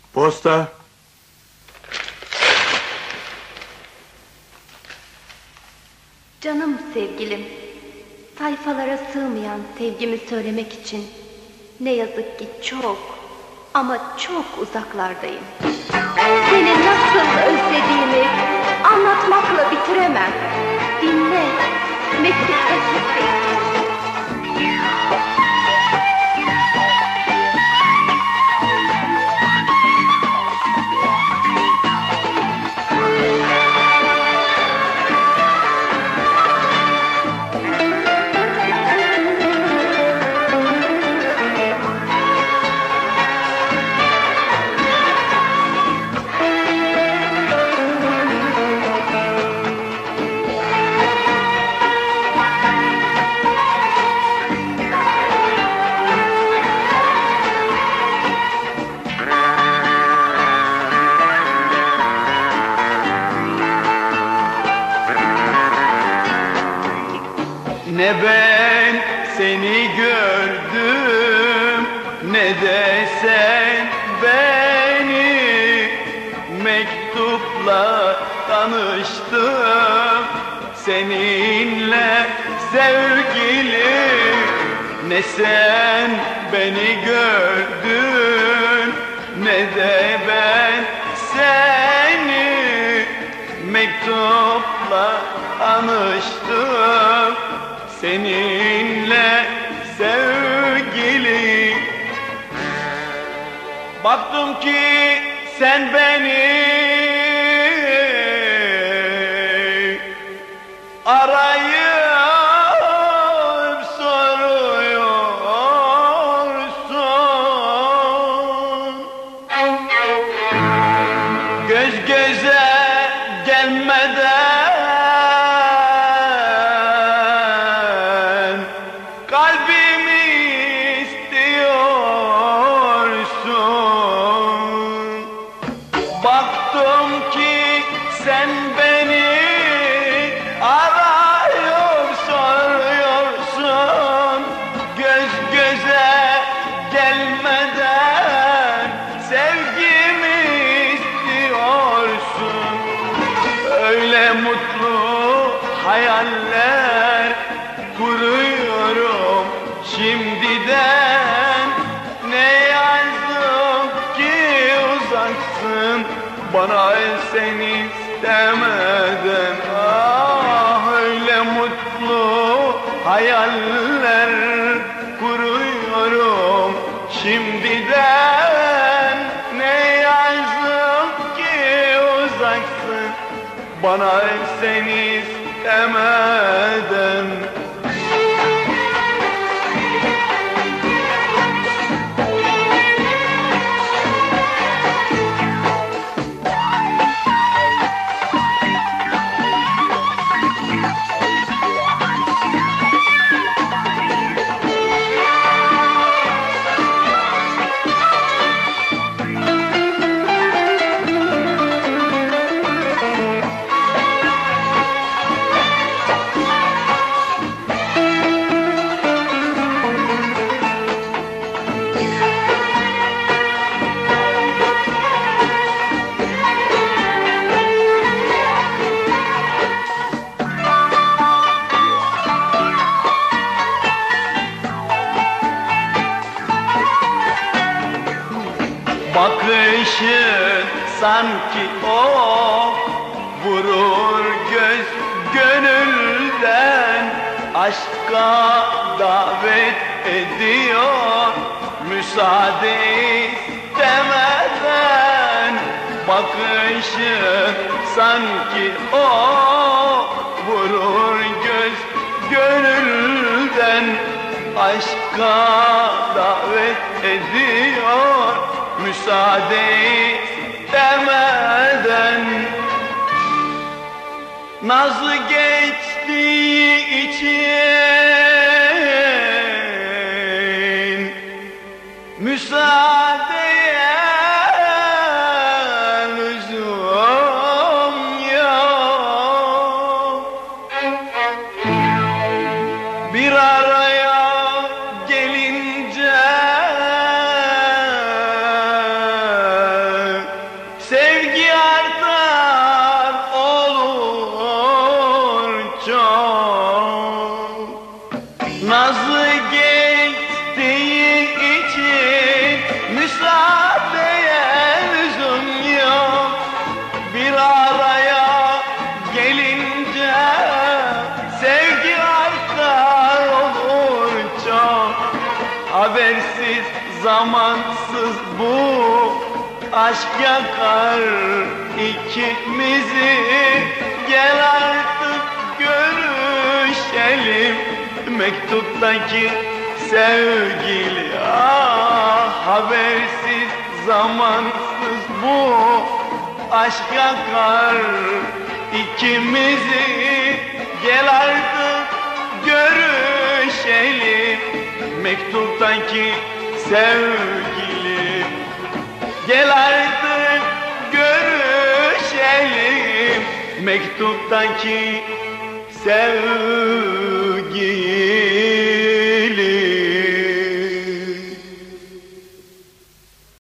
Posta. Canım sevgilim, sayfalara sığmayan sevgimi söylemek için ne yazık ki çok ama çok uzaklardayım. Seni nasıl özlediğimi anlatmakla bitiremem. Dinle, mektuptaki sevgi. Ne ben seni gördüm, ne de sen beni. Mektupla tanıştım seninle sevgilim. Ne sen beni gördün, ne de ben seni. Mektupla tanıştım seninle sevgili. Baktım ki sen beni arayıp soruyorsun. Göz göze gelmeden kalbimi istiyorsun. Baktım ki sen beni arayıp soruyorsun. Göz göze gelmeden sevgimi istiyorsun. Öyle mutlu hayaller kuruyorum şimdiden. Ne yazdım ki uzaksın bana sen istemeden. Ah, öyle mutlu hayaller kuruyorum şimdiden. Ne yazdım ki uzaksın bana sen istemeden. Bakışın sanki ok vurur gönülden. Aşka davet ediyor müsaade istemeden. Bakışın sanki ok vurur gönülden. Aşka davet ediyor müsaade istemeden. Nazlı geçtiği için müsaadeye lüzum yok. Bir araya gelince zamansız bu aşk yakar ikimizi. Gel artık görüşelim, mektuptaki sevgili. Ah, habersiz zamansız bu aşk yakar ikimizi. Gel artık görüşelim, mektuptaki sevgili. Gel artık görüşelim, mektuptaki sevgili.